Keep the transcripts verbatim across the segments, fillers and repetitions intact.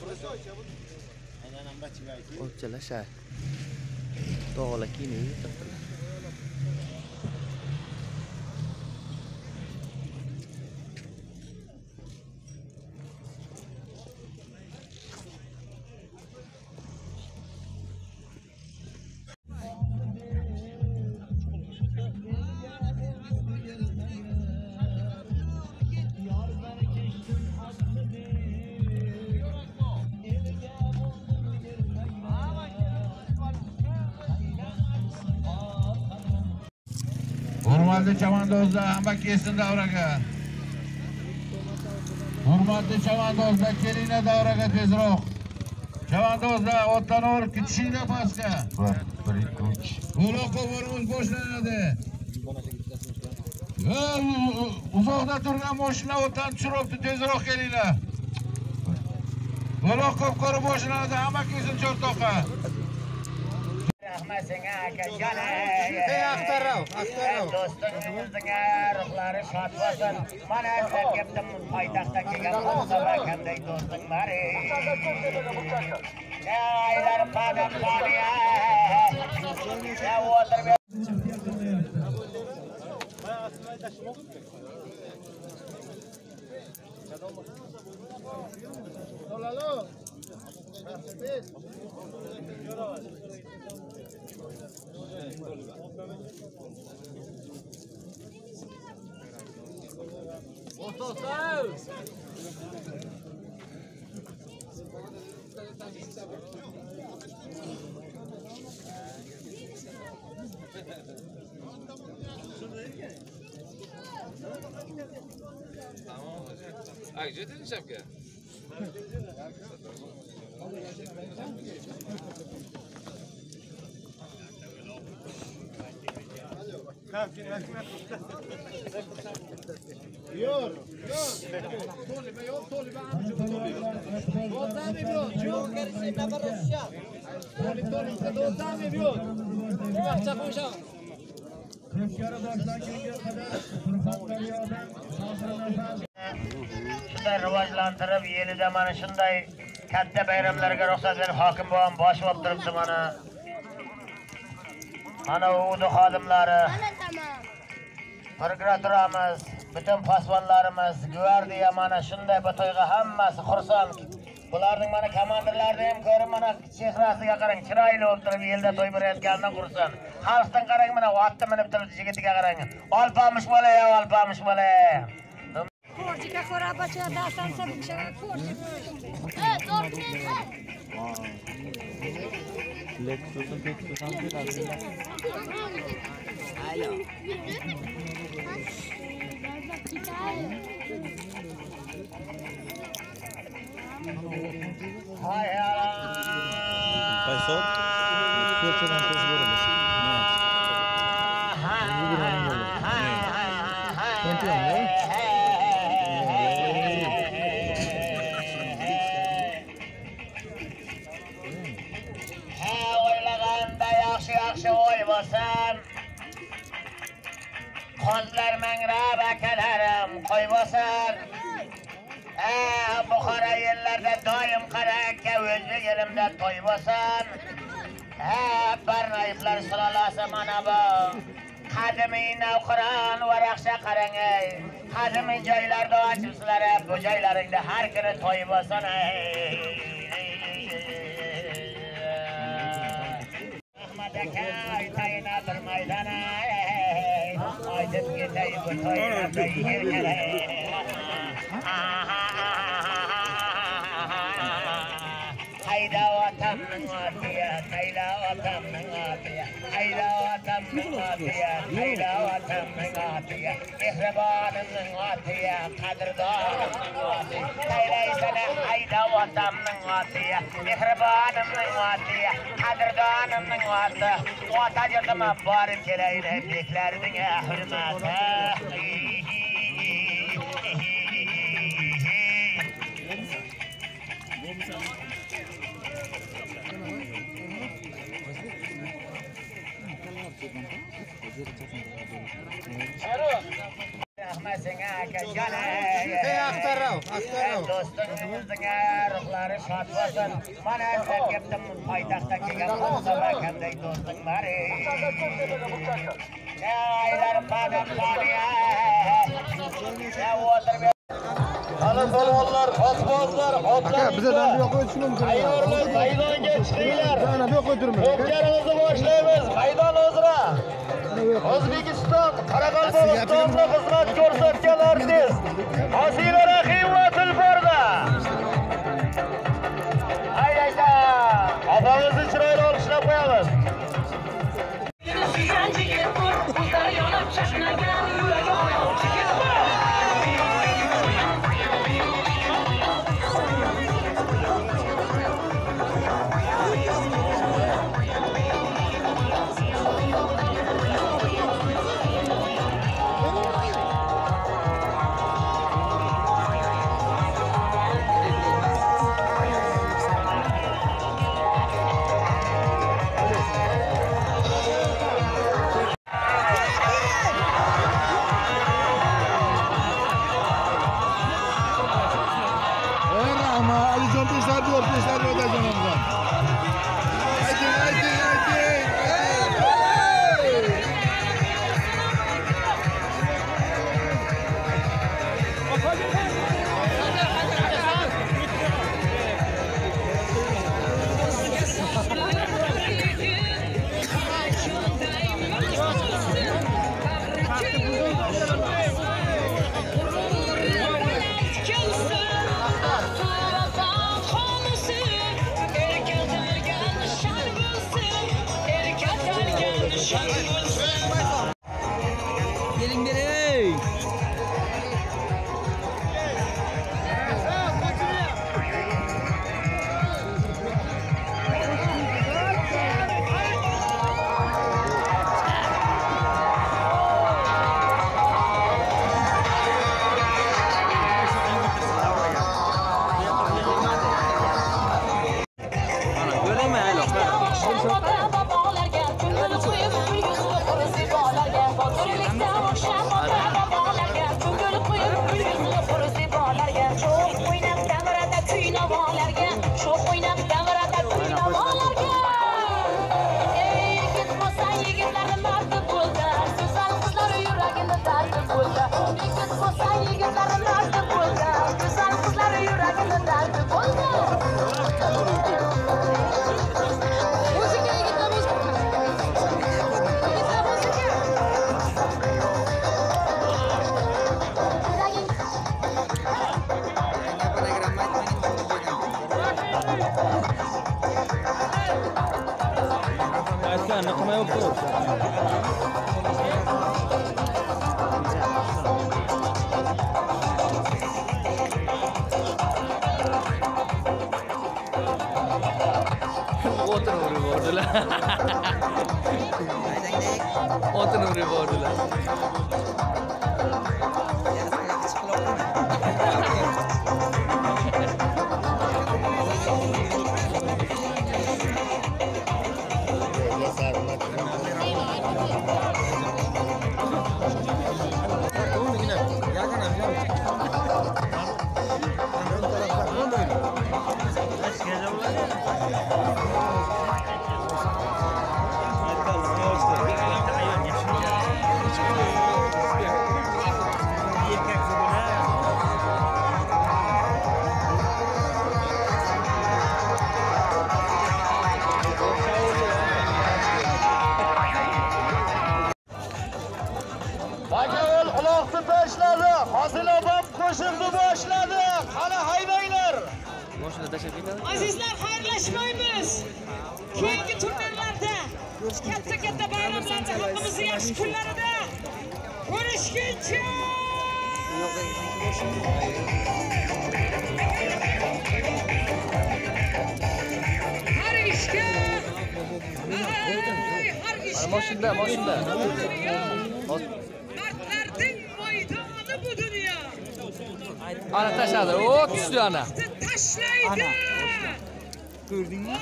Olchalar shay. To'g'la kiyinib turibdilar. Hurmatli chavandozlar, hamma kelsin davraga. Hurmatli chavandozlar, kelinglar davraga tezroq. Chavandozlar, o'tdan o'rib ketishinglar pastga. bir ikki uch. Uloqo'vorimiz boshlanadi. Uzoqda turgan mashina o'tdan tushiribdi, tezroq kelinglar. Uloqo'v qori boshlanadi, hamma kelsin cho'rtoqqa. Rahmat senga aka jonim. Ey axtarov, axtarov. Do'stingizning ruhlari shod bo'lsin. Mana izlab keldim poytaxtdan kelgan bo'lsalar qanday do'sting bor ey. Aylar qadam qoniya. Ya o'tirib Solalo. А где ты шапка? Yor, yor. Toli be, yor, toli be. Do'stami bro, yo'q kelishni nabarashya. Toli, toli, do'stami bro. Vaqtcha qo'sha. Ko'pkari boshdan kelgan qadar Turfan daryodan shunday rivojlantirib, yilida mana shunday katta bayramlarga ruxsat berib hokim bo'lgan bosh bo'lib turibdi mana. Mana u xodimlari. Prokuraturamiz, butun posbonlarimiz, gvardiya mana shunday bu to'yga hammasi xursand. Bularning mana komandirlarini ham ko'rib, mana chehrasiga qarang, chiroyli o'tirib yilda to'y berayotganidan xursand. Xalqdan qarang, mana otni minib turibdi, yigitiga qarang. Olpamush bola, ya olpamush bola. Korjika ko'rabacha dastan sabukcha korjik. Eh, to'g'ri. Lexus'un Lexus'un biraz. Alo. Hay Allah. Kaysot. Kırçadan tez görmüş. Qonlar mangrab akalarim qo'y bo'lsin. Eh, Buxoro yerlarda doim qaraka o'zbek yelimda to'y bo'lsin. Eh, Barnoyevlar sulolasi mana bu. Qadimiy Navqiron va Raqsha qarang ey. Qadimiy joylarda ochibsizlar, bu joylaringda har kuni to'y bo'lsin ey. Ahmad aka aytayna bir maydana ey. Aytib ketay bu to'yga to'yga. Hayda vatanning atiya, hayda vatanning atiya, hayda vatanning atiya, hayda vatanning atiya, mehribonning atiya, qadrdonning atiya, haydaysana hayda vatanning atiya, mehribonning atiya, qadrdonning atiya, ota yurtima borib kelayni beklarning hurmati. Rahmat senga aka jonim. Ey axtarov, do'stingimizning ruhlari shod bo'lsin. Mana sen ketdim poytaxtdan kelgan Mustafa akamdek do'sting bor. Aylar badam qoniya. Ya o'tirib Ana polvonlar, xosbozlar, otlar. Aka, bizdan bu yoqqa o'tish mumkin. Ayyorlar, maydonga chiqinglar. Mana bu yoqqa o'tirmiz. O'tganimizni boshlaymiz. Maydon o'zra. O'zbekiston, Qoraqalpog'istonda xizmat ko'rsatgan artist Hosila Rahimova Tilforda. Ayda, opamizni chiroyli olqishlab qo'yamiz. Otun uri bordilar. Azizlar, xayrlashmaymiz. Keyingi turnirlarda, katta-katta bayramlarda, hammamizning yaxshi kunlarida ko'rishguncha. Har ishga, har ishga. Mashina, mashina. Mardlarning maydoni bu dunyo. Ana tashladi. O, tushdi ana. Tashlaydi. Ko'rdingmi?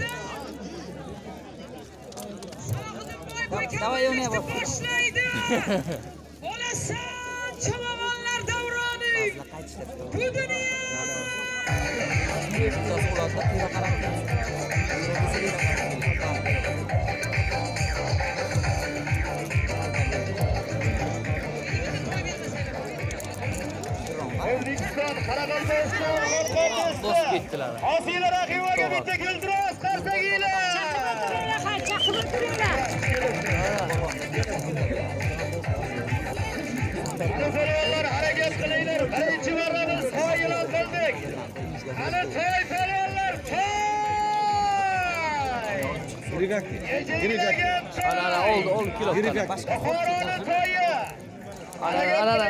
Davay o'ynayapti. Boshlaydi. Olasan, chavamonlar davroni. Bu dünya. O'zbekiston Qoraqalpog'iston xalq Bos ketdilar. Hosila raqibaga bitta kuldiroz qarsaginglar. Chaqirib turinglar. Palonlar harakat qilinglar. Birinchi marra biz to'y e'lon qildik. Ana to'y palonlar to'y. Ana ana oldu oldu kilo. Buxoroning to'yi. Ana ana ana.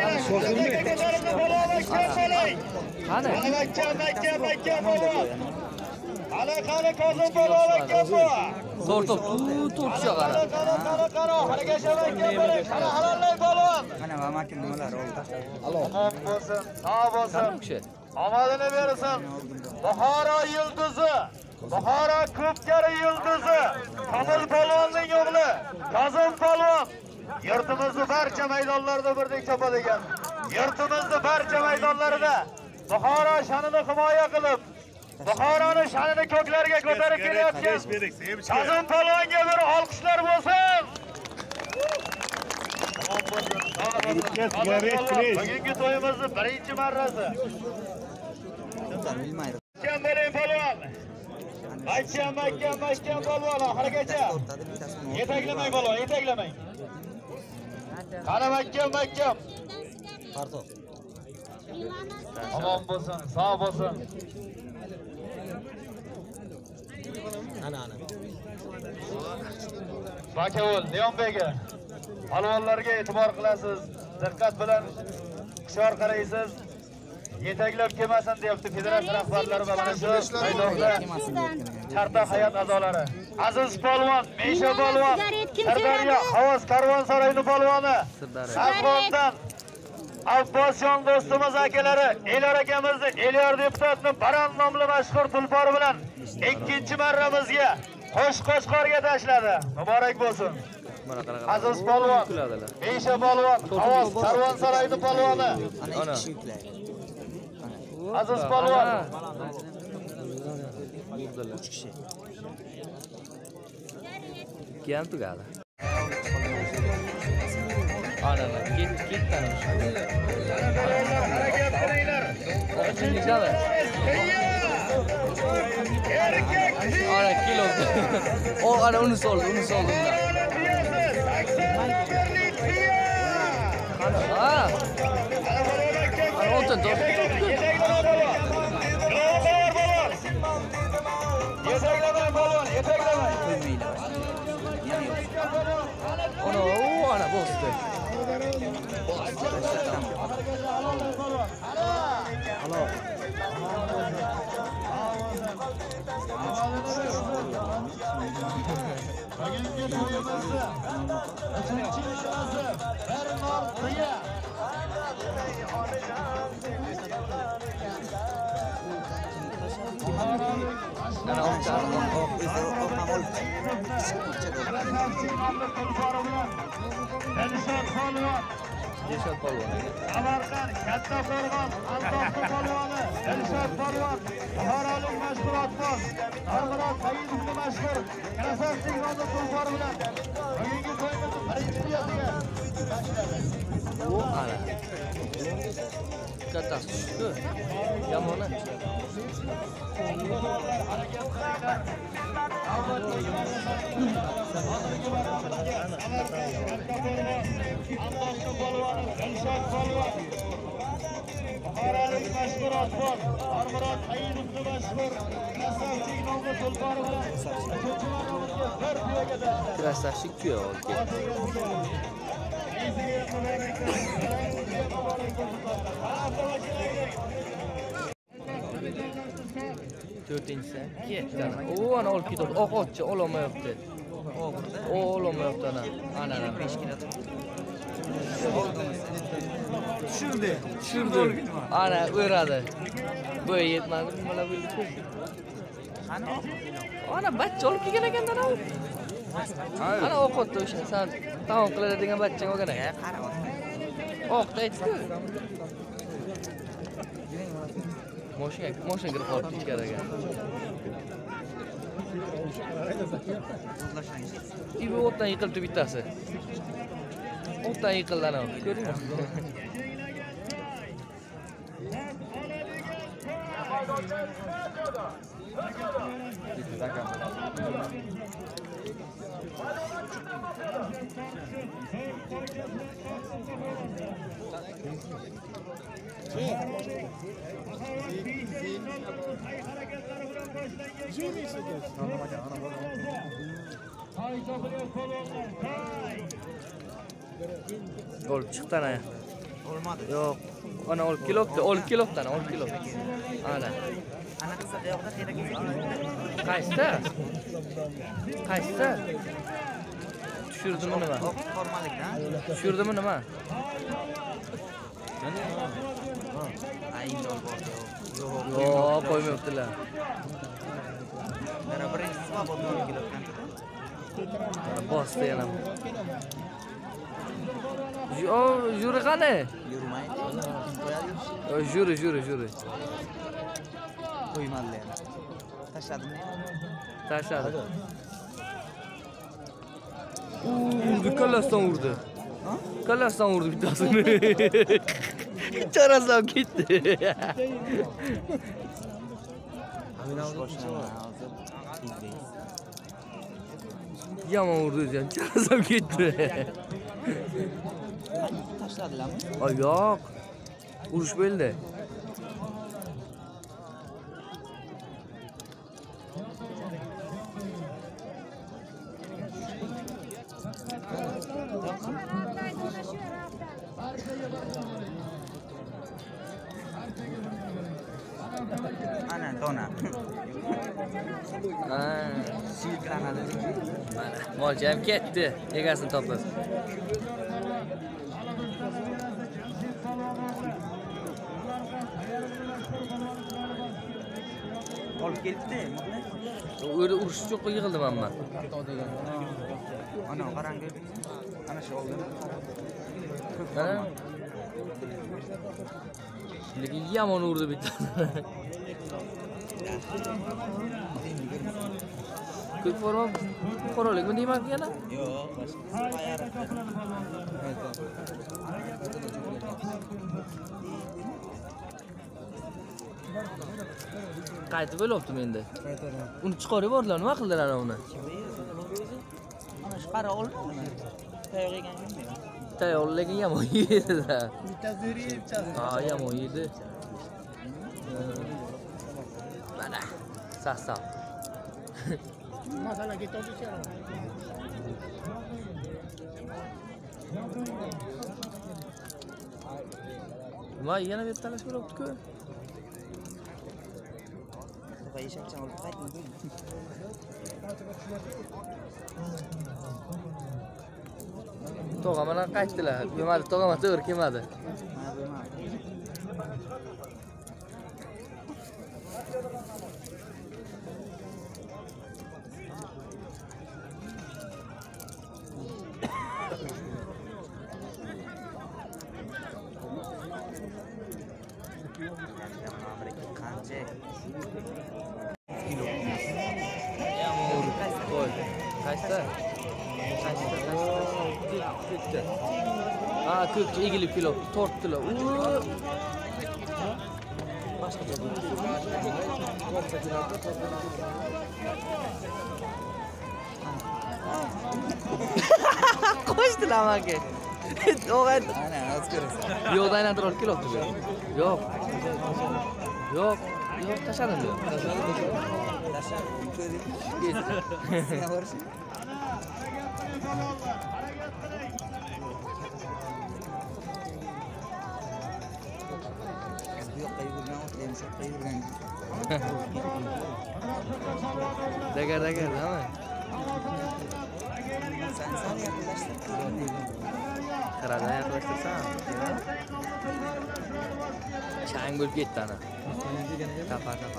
Qani? Makka makka makka palon. Qala qala kozon palon makka bu. Zo'r top. Top chaqara. Qara qara qara harakat shavakka bering. Qara halollay palon. Mana va makin nimalar oldi. Omon bo'lsin, sog' bo'lsin. Kishi. Omadini bersin. Buxoro yulduzi. Buxoro ko'pkari yulduzi. Komil palonning o'g'li. Kozon palon. Yurtimizni barcha maydonlarda birdek chopadigan. Yurtimizni barcha maydonlarida Buxoro sha'nini himoya qilib, Buxoroning sha'nini ko'klarga ko'tarib kelayotgan Kozon palonga bir olqishlar bo'lsin. Bugungi to'yimizning birinchi marrasi. Bilmaydi. Jambaring palon. Makka makka makka palon oxirigacha. Yetaklamang palon, yetaklamang. Qara makka makka. Parto. Omon bo'lsin, sog' bo'lsin. Ana ana. Bakavul Leonbega palvonlarga e'tibor qilasiz. Diqqat bilan hushyor qaraysiz. Yetaklab kelmasin deyapti federatsiya rahbarlari va mana shu maydonda Charta hayot a'zolari. Aziz polvon, Mesha polvon, Sirdaryo Havas karvonsaroyi polvoni, Afg'oniston Abbosjon do'stimiz akalari, Elyor akamizni, Elyor deputatni baland nomli mashhur tulpor bilan ikkinchi marramizga qo'sh qo'shqorga tashladi. Muborak bo'lsin. Aziz polvon, Mesha polvon, Havas karvonsaroyi polvoni. Ana ikki yuklar. Aziz polvon. uch kishi. Kim tugadi? Ana ana git git tanış. Harakat qilinglar. Nechami? Ana kilo. O ana uni soldi, uni soldi unda. Ha. Ana o'tin top. Yetaklamang polvon, yetaklamang. Ana o ana bosdi. Bugungi to'yimizni uchinchi nishonasi Bernor Qiya. Ana o'tin. Elshod polvon, Elshod polvon. Samarqand Katta Qo'rg'on Altoqi polvoni, Elshod polvon, Buxorolik mashhur otboz, Normurat Saidovni mashhur Krasavsik nomli tulpor bilan bugungi to'yimizni birinchi niyatiga tashladi. Ana. Kattasi tushdi. Yomoni. Buxorolik mashhur otboz, Normurat Saidovni mashhur Krasavsik nomli tulpor bilan uchinchi marramizga bir tuyaga tashladi. Krasavsik tuya oldi. to'rtinchisi ketdi ana. O ana olib ketdi. Oq otchi ololmayapti. O ololmayapti ana. Ana ana besh kilo. Tushirdi. Tushirdi. Ana o'radi. Bo'yi yetmadi, nimalar bo'ldi? Qani? Ana bachcha olib kelgan ekan-da. Ana oq otdi o'sha. Sen tamom qiladi degan bachchang olgan ekan. Qarab. Oqda aytdi. Mashina, mashina kirib qolibdi ichkariga. İbi otdan yıkıldı bittasi. Otdan yıkıldı ana. Görüyor musun? Olib chiqdi ana. Olmadı. Yo'q. Ana olib kelibdi, olib kelibdi ana, olib kelibdi. Ana. Ana qiziq yoqda kerak emas. Qaysida? Qaysida? Tushirdimi nima? Formalikdan. Tushirdimi nima? Ay, yo'q bor. Yo'q. Yo'q, qo'ymayaptilar. Mana birinchi svobodni olib kelibdi. Bosdi yana. Yo, yuri qani? Yurmaydi. Qo'yadi. Yuri, yuri, yuri. Qo'ymadilar. Tashladimmi? Tashladi. Urdi, kallasdan urdi. Kallasdan urdi bittasini. Charasam ketdi. Yomon urdi o'zi ham, charasam ketdi. Tashladilarmi? Ay yo'q. Urush bo'ldi. Ana dona. Ha, Silklanadi. mana molchi ham ketdi. Egasini topdi. Olib kelibdi. O'zi urush cho'qqa yig'ildim hamma. Ana qarang. Ana shu oldida. Mana. Lekin yomon urdi bitta. Ko'k forma qoralikmi deyman yana? Yo'q, boshqa. Qaytib bo'lyaptimi endi? Uni chiqarib yubordilar, nima qildilar uni? Ana shu qara olmadimi? Tayoq yegan kimmi? Tayoq lekin yomon yedi-da. Bittasi yurib, bittasi. Ha, yomon yedi. Mana, saqsaq. Masala ketadi ichari. Nima yana bir talash bo'lyapti-ku? To'g'ri eshakcha olib qaytdi. Tog'a mana qaytdilar. Yemadi, tog'a mana to'g'ri kelmadi. Mana bo'lmadi. Qancha? Yomon qo'y. Qaysi? Qaysi? Ketdi. Ha, ko'kcha egilib kelib, tortdilar. U boshqacha qo'shdilar manga. O'g'ay. Ana, hozir ko'rasan. Yo'q, aylantirib olib kelyapti bu. Yo'q. Yo'q, yo'q, tashladim yo'q. Tashlab ko'ring. Ketdi. Sen borishing. Bu yoqqa yugurgan, o'tlaymiz, yoqqa yugurgan. Dagar, dagar, nima? Sen sen yaqinlashtir. Qiradan yaqinlashtirsam. Chang bo'lib ketdi ana. Tapa, tapa.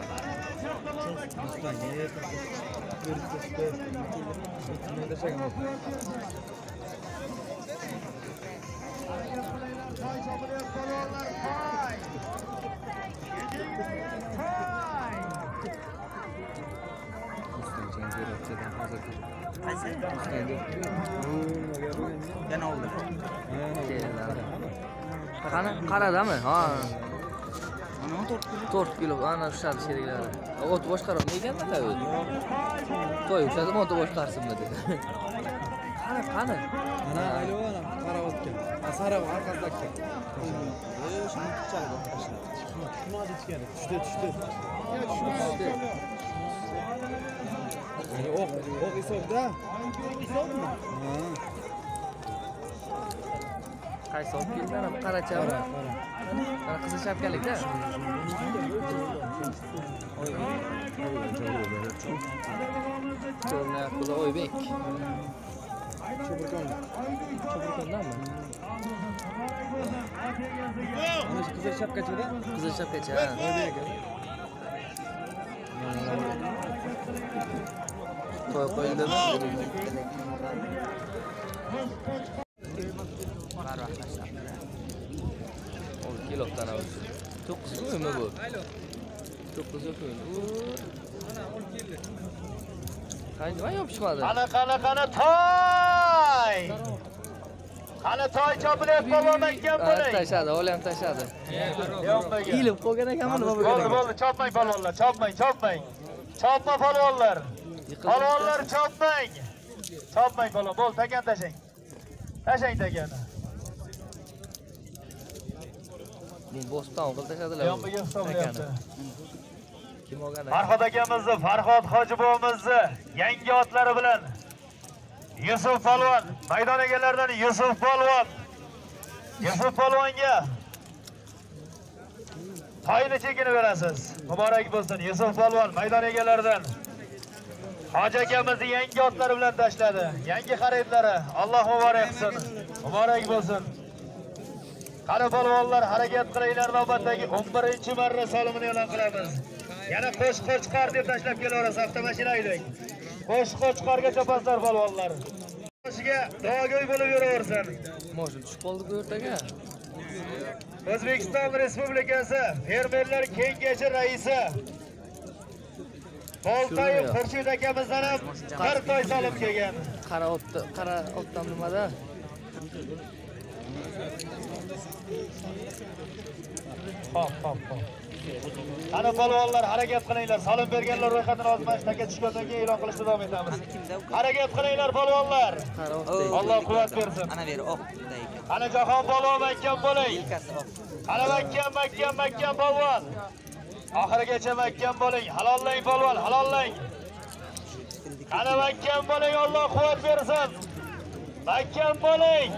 Qaysi? Endi. Yana oldi. Qani qaradami? Ha. Ana to'rt kilo. to'rt kilo ana tushadi sheriklari. Ot boshqaroqmi ekanda tabii. To'y o'shadi ot boshqarsinmi dedi. Qani qani. Ana aylovana qara o'tgan. Asara orqasidagi. Ey, shuni chalib tashladi. Tushmadi ichkari. Tushdi, tushdi. Ya tushdi. Yani o'q, o'q hisobda. Hisobmi? Ha. Qaysi olib kelgan? Qarachami? Mana qizil shapkalik-da. To'rnak puli Oybek. Cho'burkon. Cho'burkondami? Mana shu qizil shapkachida. Qizil shapkacha. Oybek. To'y qo'yildimi? on kilodan oldi. to'qqiz qo'ymi bu? to'qqiz qo'yim. Qancha va yopishmadi. Qani qani qani toy. Qani toy chopilyapti polvondan bo'ling. Tashadi, o'li ham tashadi. Yo'qmaga. Ilib qolgan ekanmi nima Bo'ldi, bo'lgan? bo'ldi, chopmang polvonlar, chopmang, chopmang. Chopma polvonlar. Polvonlar chopmang. Chopmang polvon, bo'l, takan tashang. Tashang takani. Bu Bo'ston qilib tashadilar. Yonbaga hisoblayapti. Kim olgan? Farhod akamizni, Farhod Hojiboyimizni yangi otlari bilan Yusuf polvon, maydon egalaridan Yusuf polvon. Yusuf polvonga toyni chekini berasiz. Muborak bo'lsin Yusuf polvon maydon egalaridan. Hoji akamizni yangi otlari bilan tashladi. Yangi xaridlari. Alloh muborak qilsin. Muborak bo'lsin. Qani polvonlar harakat qilinglar, navbatdagi o'n birinchi marra solimini e'lon qilamiz. Yana qo'sh qo'chqor deb tashlab kelaverasiz avtomashina haydang. Qo'sh qo'chqorga chopasizlar polvonlar. Boshiga duogo'y bo'lib yuraversin. Moshina tushib qoldi bu yerdaga. O'zbekiston Respublikasi Fermerlar Kengashi raisi Boltayev Xurshid akamizdan ham bir toy solib kelgan. Qara otda, qara otdan nimada? Hop, hop, hop. Qani polvonlar harakat qilinglar. Solim berganlar ro'yxatini ozmash taka tushgandan keyin e'lon qilishni davom etamiz. Harakat qilinglar polvonlar. Qara otda. Alloh quvvat bersin. Ana beri oqda ekan. Qani Jahon polvon mahkam bo'ling. Yelkasi oq. Qani mahkam, mahkam, mahkam polvon. Oxirigacha mahkam bo'ling. Halollang polvon, halollang. Qani mahkam bo'ling, Alloh quvvat bersin. Mahkam bo'ling.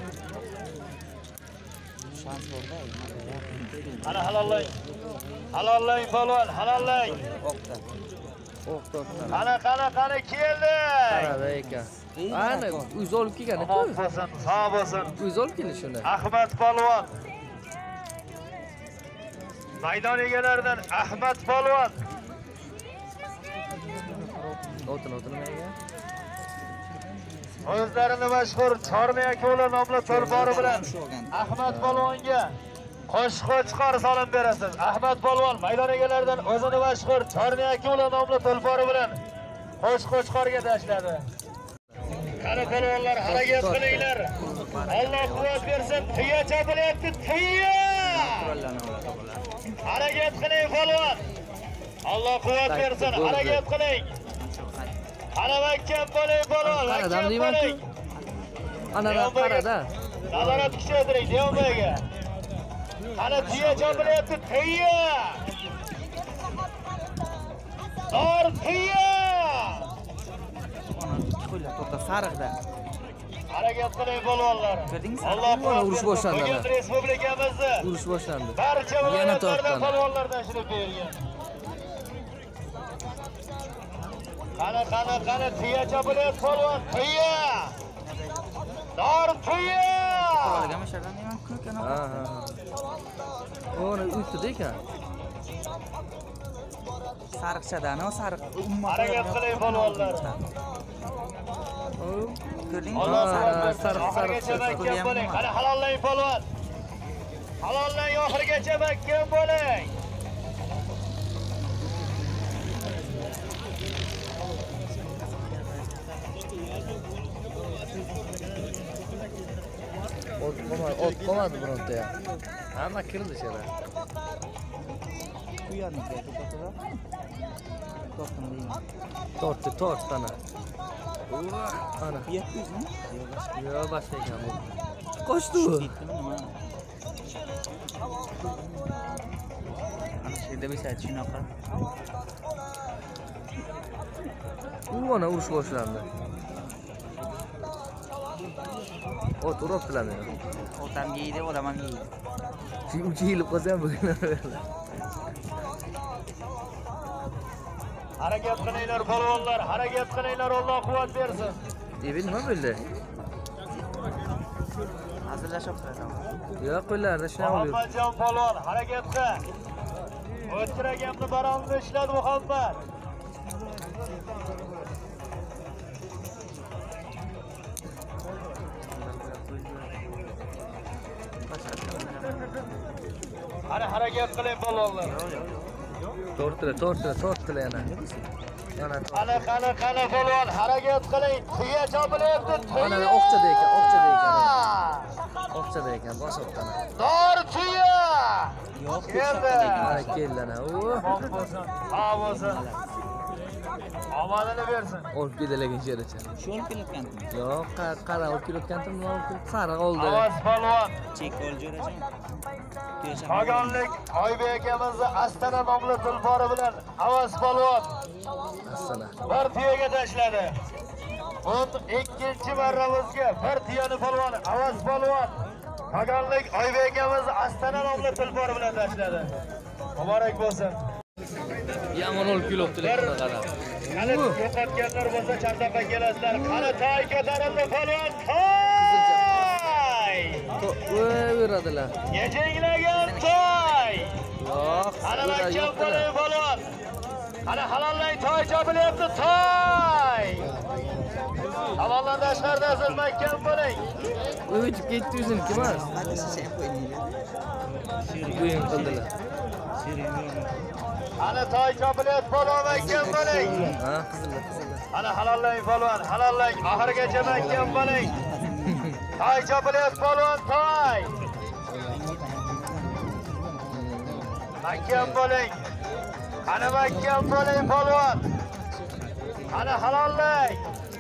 Shans borda. Qani halollang. Halollang polvon, halollang. Oqda. O'qda otdan. Qani, qani, qani keldi. Qarada ekan. Ana, o'zi olib kelgan-ku. Sog' bo'lsin, sog' bo'lsin. O'zi olib keldi shuni. Ahmad polvon. Maydon egalaridan Ahmad polvon. O'tin, o'tin nimaga? O'zlarini mashhur Chorni Akola nomli to'lpori bilan Ahmad polvonga qo'sh qo'chqor solim berasiz. Ahmad polvon maydon egalaridan o'zini mashhur Chorni Akola nomli to'lpori bilan qo'sh qo'chqorga tashladi. Qani polvonlar harakat qilinglar. Alloh quvvat bersin. Tuya chapilyapti, tuya! Harakat qiling polvon. Alloh quvvat bersin. Harakat qiling. Qani mahkam bo'ling polvon, mahkam bo'ling. Ana qarada. Nazorat kuchaytiring Devonboyga. Qani tuya chapilyapti, tuya! Dor tuya! Qo'ylar to'xta sariqda. Harakat qiling polvonlar. Ko'rdingizmi? Alloh quvvat Urush bersin. boshlandi. Bugun respublikamizda Urush boshlandi. barcha Yana viloyatlardan tortdi. polvonlardan shirib bergan. Qani, qani, qani tuya chapilyapti polvon, tuya! Dor tuya! Qolgan mashadan ham ko'kan. Ha, ha. O'ni uytdi ekan. Sariqchadan, o sariq. Harakat qiling polvonlar. Ko'rdingmi? Alloh Ha, quvvat bersin. sariq, Oxirigacha sariq, mahkam bo'ling. Qani halollang polvon. Halollang, oxirigacha mahkam bo'ling. ot qolmadi bironta ham. Hamma kirdi shara. Uyani ko'rsatadi. To'xtam deyman. Tortdi, tort ana. Ana. yetti yuz mi? Yo, boshqa ekan bu. Qochdi u. Ana shu yerda bo'lsa shunaqa. U ana urush boshlandi. Ot uribdilar meni. Otam yeydi, odam ham yeydi. Shu uch yilib qolsa ham bugun. Harakat qilinglar polvonlar, harakat qilinglar, Alloh quvvat bersin. Evi nima bo'ldi? Hazırlashyapti. Yo'q, qo'llarda shuna oluyor. Muhammadjon polvon, harakat qil. O'tiraganni baronni ishladi Muhammad. Ana harakat qiling polvonlar. Tortdilar, tortdilar, tortdilar yana. Yana Ana qani qani polvon, harakat qiling. Tuya chopilyapti. ana oqchada ekan, oqchada ekan. Oqchada ekan, bosibdana. Dor tuya. Yo'q, Keldi. Mana keldi ana. U Ha bo'lsin. Omadini bersin. olib kelagan sheracha. Shu olib kelayotgan. Yo'q, qara olib kelayotgandim, olib kelib qara oldi. Ovoz polvon. Chek ol jo'rajon. Qo'gonlik Oybek akamizni Astana nomli tulpori bilan Avaz polvon Astana. bir tuyaga tashladi. o'n ikkinchi marramizga bir tuyani polvon Avaz polvon Qo'gonlik Oybek akamizni Astana nomli tulpori bilan tashladi. Muborak bo'lsin. Yomon olib kelibdilar buni qarab. Qani yo'qotganlar bo'lsa chandoqqa kelasizlar. Qani toy ko'tarildi polvon. Toy! Voy, beradilar. Yechinglagan toy! Yo'q, Qani ular makkan yo'qdilar. bo'ling polvon. Qani halollang toy chopilyapti toy! Tomondan tashqarida siz makkan bo'ling. O'chib ketdi o'zini kim emas? O'yin qildilar. Qani toy chopilyapti polvon makkan bo'ling. Ha, qizillar, qizillar. Qani halollang polvon, halollang oxirigacha makkan bo'ling. Toy chopilyapti polvon toy! Makkan bo'ling. Qani makkan bo'ling polvon. Qani halollang.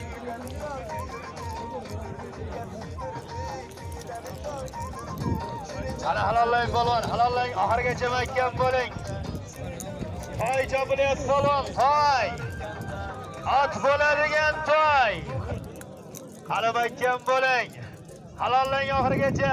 Qani halollang polvon, halollang oxirigacha makkan bo'ling. Toy chopilyapti polvon, toy! Ot bo'ladigan toy! Qani makkan bo'ling. Halollang oxirigacha.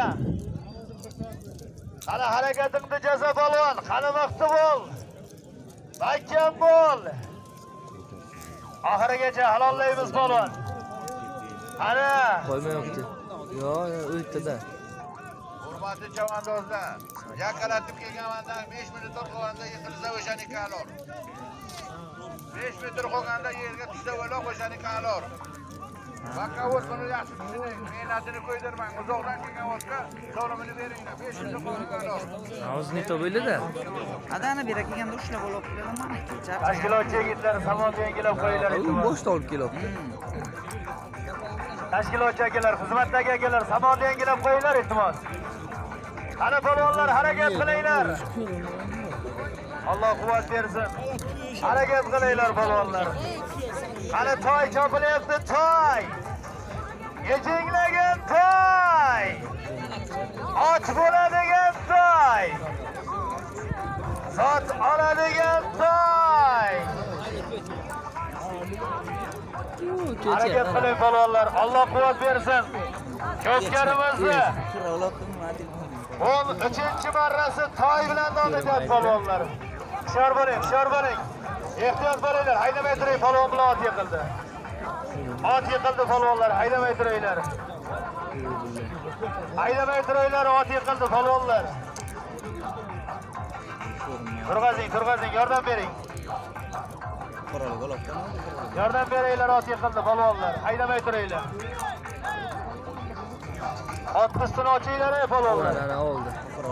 Qani harakatingni jasa polvon, qani maqti bo'l. Makkan bo'l. Oxirigacha halollaymiz polvon. Qani Qo'ymayapti. Yo'q, o'tdi-da. Hurmatli chavandozlar, yaqinlatib kelganmandan besh minut qolganda yiqilsa o'shaniki alor. besh metr qolganda yerga tushsa o'loq o'shaniki alor. Vaqqa o'tini yaxshi tushuning, mehnatini qo'ydirmang. Uzoqdan kelgan o'tga so'limini beringlar. besh metr qolganda alor. Hozir neto bo'ldi-da. Adani bera kelganda ushlab olib kelaman. tashkilotchi yigitlar samon yangilab qo'yinglar U iltimos. boshda olib kelyapti. Tashkilotchi akalar, xizmatdagi akalar samon yangilab qo'yinglar iltimos. Qani polvonlar harakat qilinglar. Alloh quvvat bersin. Harakat qilinglar polvonlar. Qani toy chopilyapti toy. Yechinglagan toy. Och bo'ladigan toy. Sot oladigan toy. Harakat qiling polvonlar. Alloh quvvat bersin. Ko'pkarimizni o'n uchinchi marrasi toy bilan davom etyapti polvonlar. Hushyor bo'ling, hushyor bo'ling. Ehtiyot bo'linglar, haydamay turing, polvon bilan ot yiqildi. Ot yiqildi polvonlar, haydamay turinglar. Haydamay turinglar, ot yiqildi polvonlar. Turg'azing, turg'azing, yordam bering. Yordam beringlar, ot yiqildi polvonlar, haydamay turinglar. Otni ustini ochinglar ey polvonlar. Ana oldi.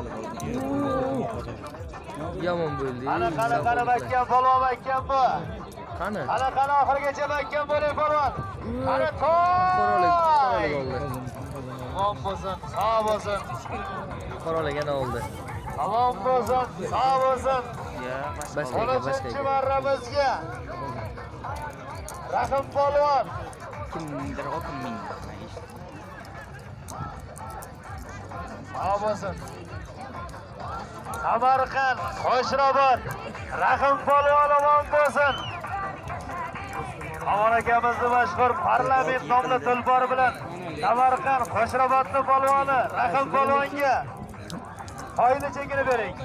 Yomon bo'ldi. Ana qani qani makkan polvon makkan bu. Qani? Ana qani oxirigacha makkan bo'ling polvon. Qani toy. Qorolik, qorolik oldi. Omon bo'lsin, sog' bo'lsin. Qarolagan oldi. Omon bo'lsin, sog' bo'lsin. Ya, boshqa o'n boshqa. uchinchi marramizga Rahim polvon. Kimdir oltin ming. Sog' bo'lsin. Samarqand, Qo'shrobod, Rahim polvon omon bo'lsin. Omon akamizni mashhur parlament nomli tulpor bilan Samarqand, Qo'shrobodni polvoni Rahim polvonga oyni chekini bering.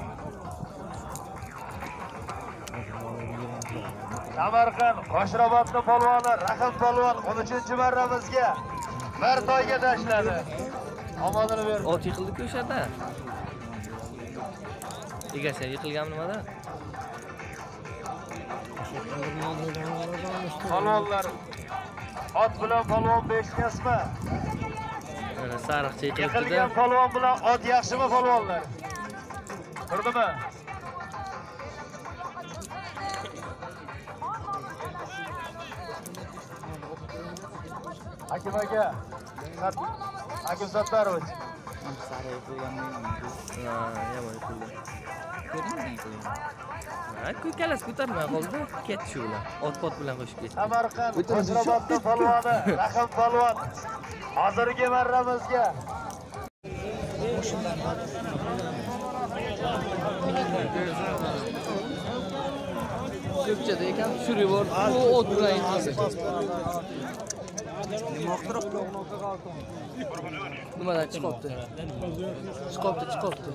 Samarqand, Qo'shrobodni polvoni Rahim polvon o'n uchinchi marramizga bir toyga tashladi. Omonini berdi. Ot yiqildi-ku o'shada. Egasi yiqilganmi nimada? Polvonlar ot bilan polvon beshkasmi? Mana sariqcha yiqilibdi-da. Yiqilgan polvon bilan ot yaxshimi polvonlar? Turdimi? Hakim aka, Hakim Sattarovich. Sari qo'yganman. Ha, yomon yiqildi. Ko'rdingmi qilgan? Ha, ko'kalas ko'tarmay qoldi. Ketdi shu bilan. Ot-pot bilan qo'shib ketdi. Samarqand, Qo'shrobodni polvoni Rahim polvon hozirgi marramizga Ko'kchada ekan tushirib yubordi. U ot bilan yiqildi. Nima oqtirib? Nimadan chiqibdi? Chiqibdi, chiqibdi.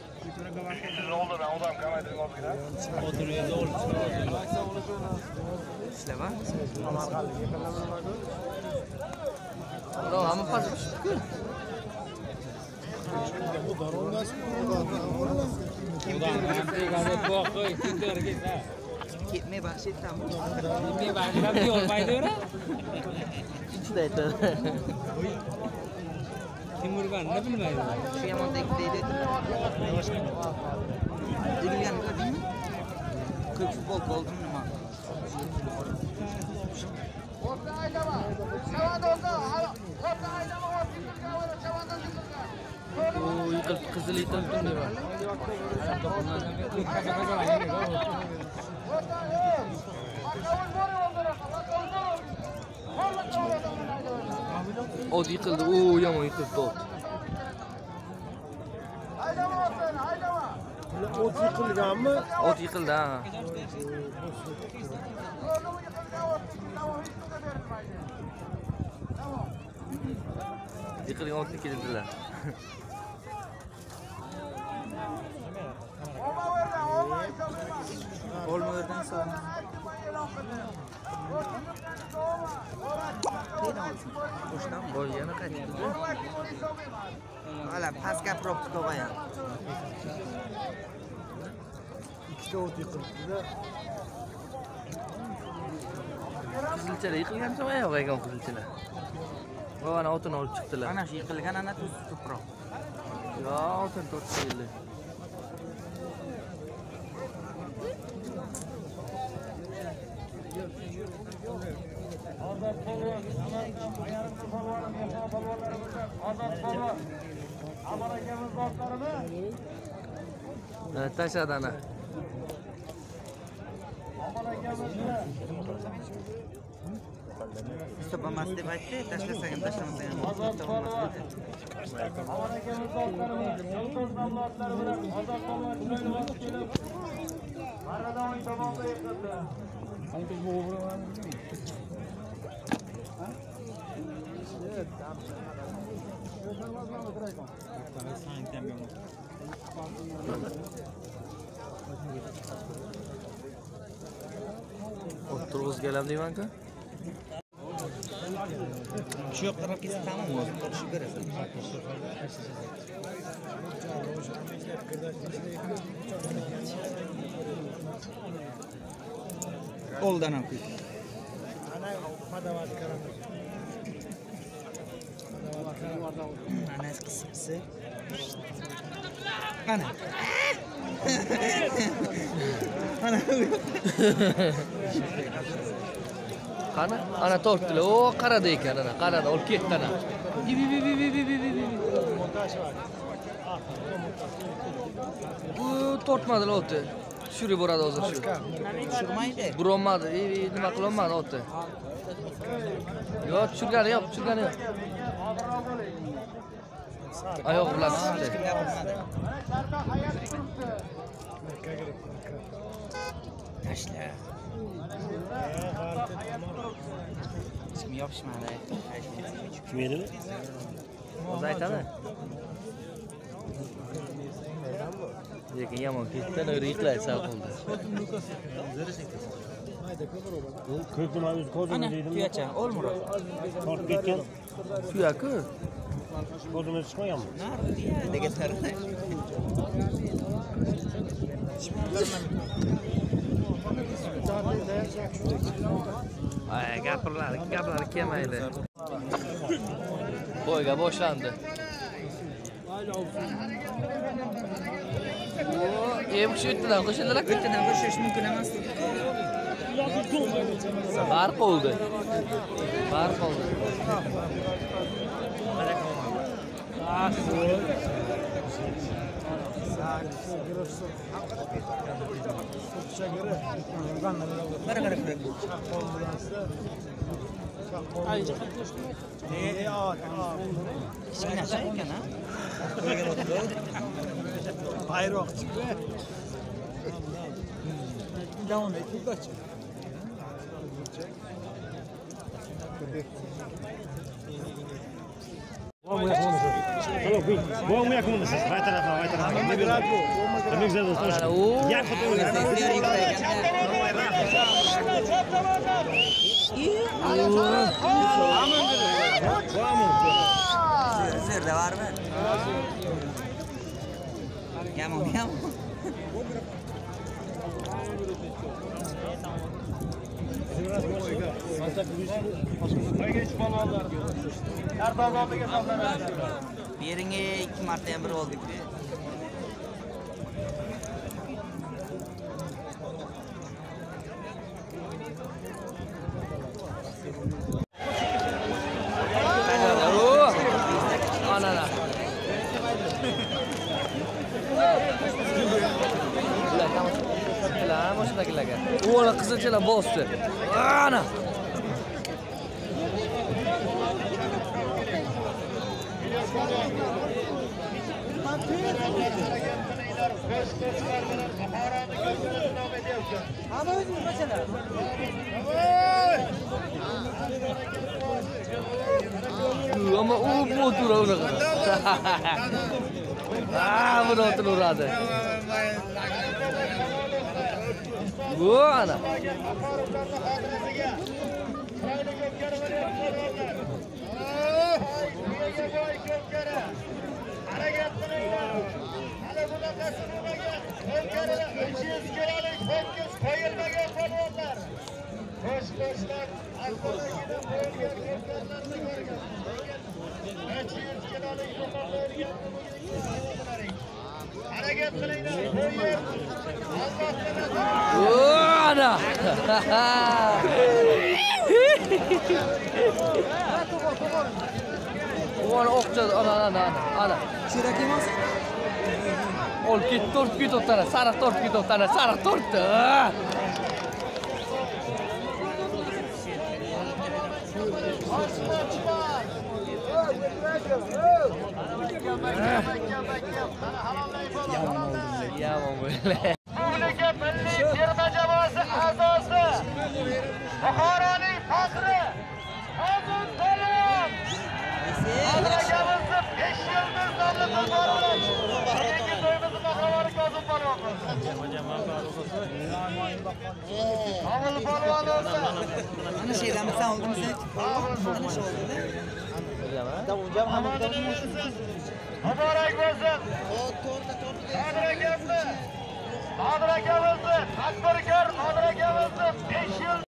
Ishlaba? Ana hamma past tushdi-ku. Ketmay baxsh etdimi? Ketmay boshlab yo'lmaydi-ku. Shunday aytadi. Kim urganini bilmaydi. Shu yomondek deydi. Egilgan ko'rdingmi? Ko'k futbolka oldim nima? O yiqilib qizil yiqilib nima? Ot yiqildi. O yomon yiqildi ot. Ot yiqilganmi? Ot yiqildi ha. Yiqilgan otni keldilar. Olmalardan so'ng. Voy yana qaytdi. Hala pastga probka qo'yaman. Ikkita ot yiqildi-da. Qizilchalar yiqilgancha oyoq ekan qizilchalar. Va ana otini olib chiqdilar. Ana shu yiqilgan ana tuz tuproq. Yo, otini tortib keldi. Ozod polvon, Samarqand ayarli polvoni, mehmon polvonlari bilan Ozod polvon. Amir akamiz dostlarimi? Mana tashladi ana. Amir akamiz bilan Hisoblamas deb aytdi, tashlasang ham tashlamasa ham. Ozod polvon. Amir akamiz dostlarimi, Yolg'iz nomlodlari bilan Ozod polvon chiroyli bosib kelib Marradan o'ng tomonga yiqildi. Ot turg'izganlar deyman-ku. Shu yoqqa qarab ketsa tamom o'zim turishib berasan. Oldan ham qo'y. Ana qisqasi. Ana. Ana. Qani? Ana tortdilar. O, qaradi ekan ana, qaradi, olib ketdi ana. Bi bi bi bi bi bi bi. Bu tortmadi o'ti. Tushirib boradi hozir shu. Tushirmaydi. Buronmadi, nima qilolmadi o'ti. Yo'q, tushirgani yo'q, tushirgani yo'q. Oyoq bilan tutdi. Tashla. Kim yopishmadi. Kim edimi? O'zi aytadi. Lekin yomon ketdi, o'ri yiqiladi sal qoldi. Ko'kni o'zi ko'zini deydimi? Tuyacha, o'lmur. Tortib ketgan. Tuyaku. Ko'zini chiqmaganmi? Nega tarixda? Ay, gapirlar, gaplar kelmaydi. Bo'yga boshlandi. Em kishi o'ttidan qo'shildilar. O'ttidan qo'shish mumkin emas. Bar qoldi. Bar qoldi. Qara qara qara. Kichkina shay ekan ha. Bayroq chiqdi. Davom etib Vamos ver como vocês. Vai tarafar, vai tarafar. Também já não estou. Já que eu Vamos. Zerda var mı? Yamam yamam. Bir yerine iki marta emir olduk. Anana. Ular mashinalarga. O'g'li qizilchalar bosdi. Ana. Ama u motor unaqa. Ah, buni o'tin uradi. Bu ana. Ana. Ona o'qchadi, ana ana ana. Chirak emas. Ol ketdi, tortib ketdi, sariq tortib ketdi, sariq tortdi. Yomon bo'ldi. Respublika milliy terma jamoasi a'zosi Buxoroning faxri Azim Salim Azragamizning besh yildir nomli tadbiri bilan bugungi to'yimizni bahramori Kozim polvon. Avul polvon o'zi. Ana şeyden sen oldun sen. Ana şey oldu da. Muborak bo'lsin. Nodir akamizni, Nodir akamizni, tadbirkor Nodir akamizni besh yil